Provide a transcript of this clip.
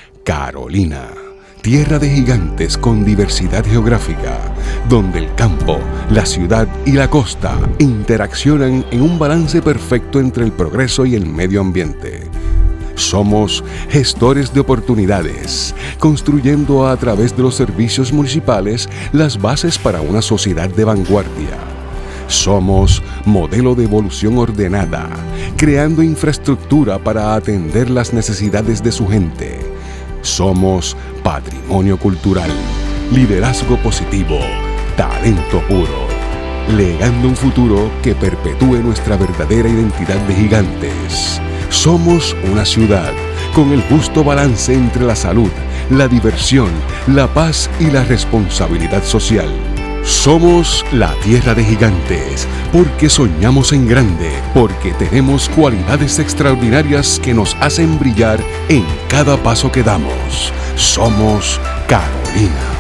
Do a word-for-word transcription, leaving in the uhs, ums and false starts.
Carolina, tierra de gigantes con diversidad geográfica, donde el campo, la ciudad y la costa interaccionan en un balance perfecto entre el progreso y el medio ambiente. Somos gestores de oportunidades, construyendo a través de los servicios municipales las bases para una sociedad de vanguardia. Somos modelo de evolución ordenada, creando infraestructura para atender las necesidades de su gente. Somos patrimonio cultural, liderazgo positivo, talento puro, legando un futuro que perpetúe nuestra verdadera identidad de gigantes. Somos una ciudad con el justo balance entre la salud, la diversión, la paz y la responsabilidad social. Somos la tierra de gigantes, porque soñamos en grande, porque tenemos cualidades extraordinarias que nos hacen brillar en cada paso que damos. Somos Carolina.